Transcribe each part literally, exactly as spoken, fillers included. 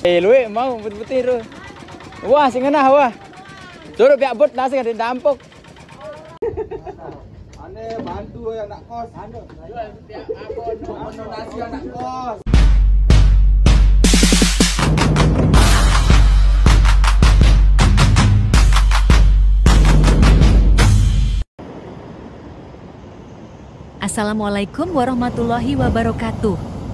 Eh, lu mau putih-putih tu. Wah, singenah wah. Suruh pihak bot nasi ada dampok. Ane bantu yang nak kos. Anu, pihak abon, nasi yang nak kos. Assalamualaikum warahmatullahi wabarakatuh.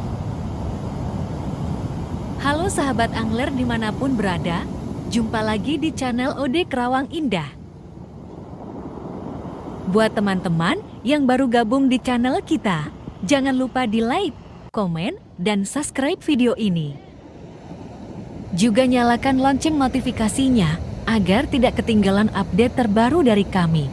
Halo sahabat angler dimanapun berada, jumpa lagi di channel O D Kerawang Indah. Buat teman-teman yang baru gabung di channel kita, jangan lupa di like, komen, dan subscribe video ini. Juga nyalakan lonceng notifikasinya agar tidak ketinggalan update terbaru dari kami.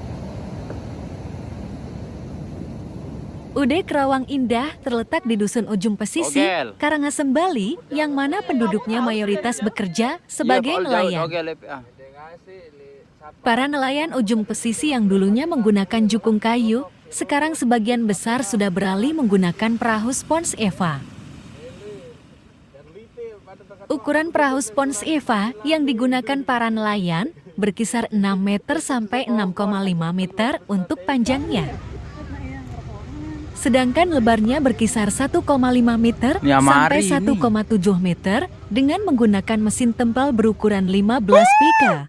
U D Kerawang Indah terletak di Dusun Ujung Pesisi, Ogel. Karangasem, Bali, yang mana penduduknya mayoritas bekerja sebagai nelayan. Para nelayan Ujung Pesisi yang dulunya menggunakan jukung kayu, sekarang sebagian besar sudah beralih menggunakan perahu spons Eva. Ukuran perahu spons Eva yang digunakan para nelayan berkisar enam meter sampai enam koma lima meter untuk panjangnya. Sedangkan lebarnya berkisar satu koma lima meter ya, sampai satu koma tujuh meter dengan menggunakan mesin tempel berukuran lima belas pika.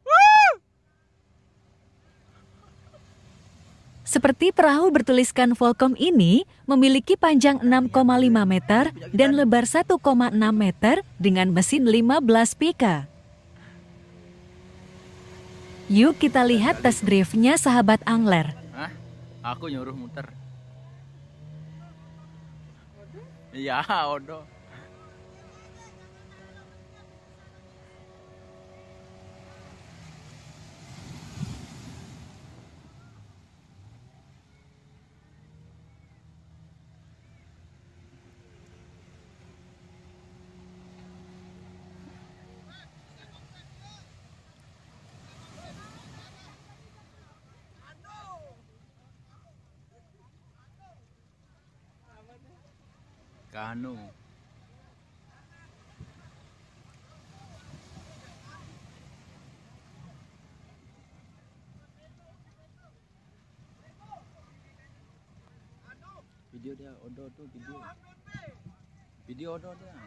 Seperti perahu bertuliskan Volcom ini memiliki panjang enam koma lima meter dan lebar satu koma enam meter dengan mesin lima belas pika. Yuk kita lihat test drive-nya sahabat angler. Hah? Aku nyuruh muter. Iya, odo. Kanu. Video dia, odo tuh video. Video odo dia.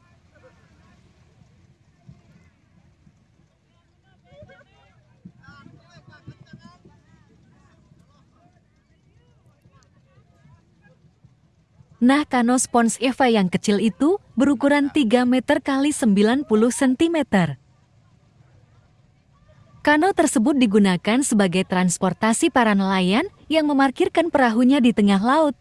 Nah, kano spons Eva yang kecil itu berukuran tiga meter kali sembilan puluh sentimeter. Kano tersebut digunakan sebagai transportasi para nelayan yang memarkirkan perahunya di tengah laut.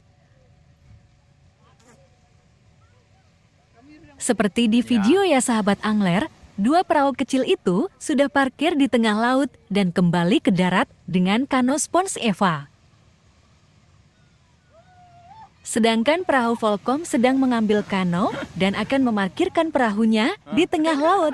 Seperti di video ya sahabat angler, dua perahu kecil itu sudah parkir di tengah laut dan kembali ke darat dengan kano spons Eva. Sedangkan perahu Volcom sedang mengambil kano dan akan memarkirkan perahunya di tengah laut.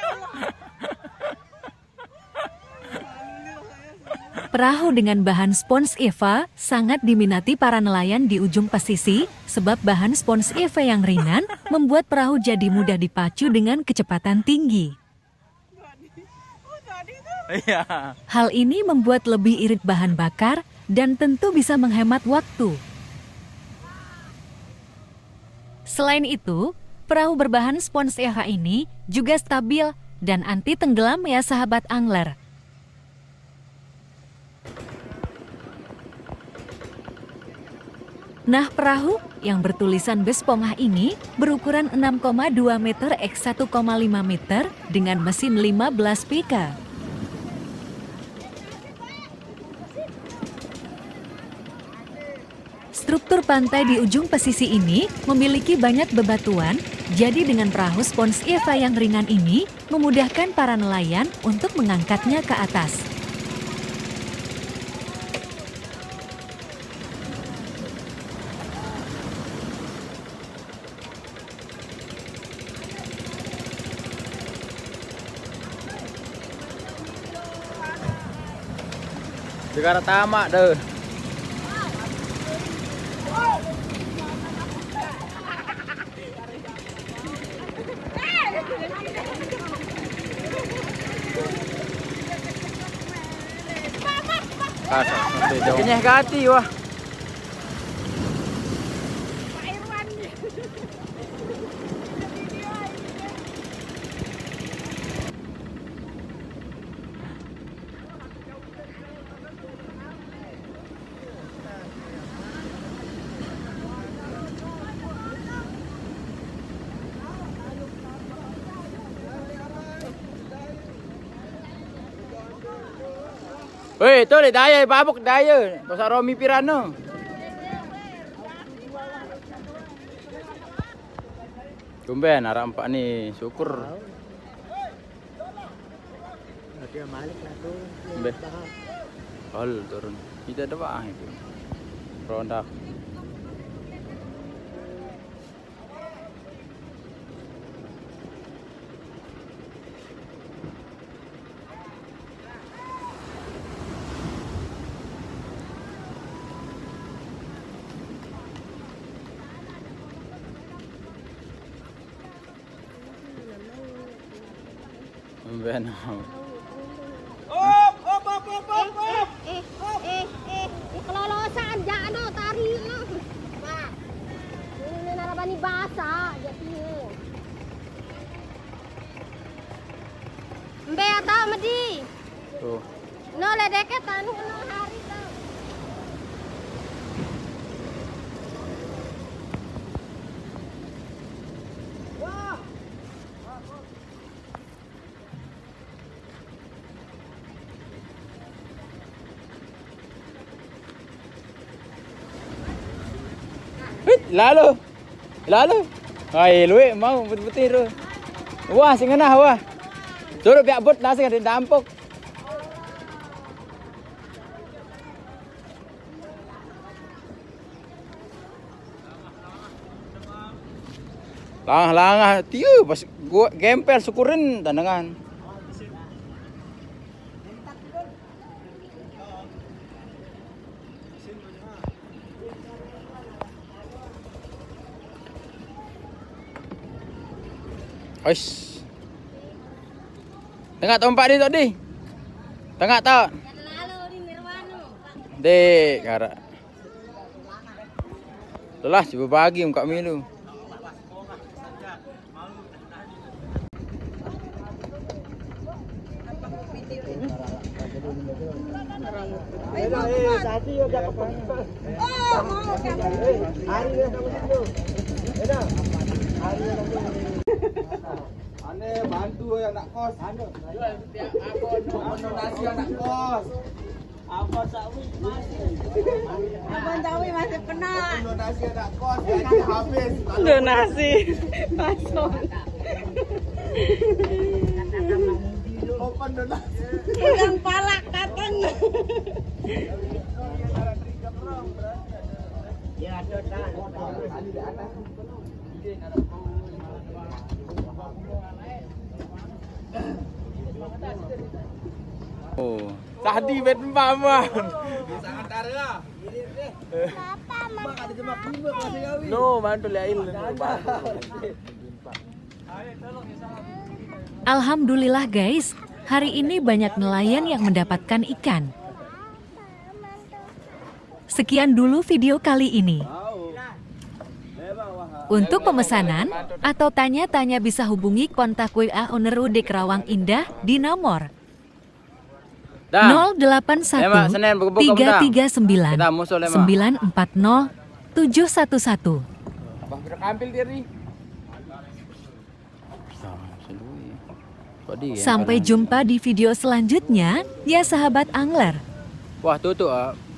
Perahu dengan bahan spons Eva sangat diminati para nelayan di Ujung Pesisi sebab bahan spons Eva yang ringan membuat perahu jadi mudah dipacu dengan kecepatan tinggi. Hal ini membuat lebih irit bahan bakar dan tentu bisa menghemat waktu. Selain itu, perahu berbahan spons Eva ini juga stabil dan anti tenggelam ya sahabat angler. Nah, perahu yang bertulisan Bespongah ini berukuran enam koma dua meter kali satu koma lima meter dengan mesin lima belas pika. Struktur pantai di Ujung Pesisi ini memiliki banyak bebatuan, jadi dengan perahu spons Eva yang ringan ini memudahkan para nelayan untuk mengangkatnya ke atas. Sekarang tamak deh. Kenyah ke hati wah. Weh, tu le daya babuk daya. Pasal Romi Pirano. Tumben arah empat ni syukur. Dia balik lah tu. Tumben. Hal turun. Kita ada bah itu. Ronda. Tumben. Op, op, op, op, op, op. Eh, eh, eh, eh, kelolosan, jangan tarik lah. Pak, ini narabani basah, jadi. Mbe atau medi? Tuh. No le deket anu no hari tau. Lalu. Lalu. Hai, luwe mau betul-betul tu. Wah, singenah wah. Suruh pihak bot nasi ada dampok. Langah-langah tiu pas gua gempel syukurin tandangan. Oish. Tengah tempat ni tadi. Tengah tak? Lalu di Nirwana. Dek, karak. Telah cuba bagi muka milu. Eh, tadi yo jaga apa? Oh, mau kamu. Hari ni kamu situ. Eda. Hari ni kamu. Aneh bantu yang nak kos. Jual setiap akun donasi yang nak kos. Apa sawi masih? Abang Jawi masih penat. Donasi yang nak kos gaji habis. Donasi. Masuk. Open donasi. Pegang palak datang. Ya ada dah. Oh, tadi bet paman. Sangat darah. Papa, Mak ada jemaah lima kasih kawin. No, mantul ya il. Alhamdulillah guys, hari ini banyak nelayan yang mendapatkan ikan. Sekian dulu video kali ini. Untuk pemesanan atau tanya-tanya bisa hubungi kontak W A Oneru di Kerawang Indah di nomor nol delapan satu tiga tiga sembilan sembilan empat nol tujuh satu satu. Ambil diri. Sampai jumpa di video selanjutnya, ya sahabat angler. Wah, tuh tuh.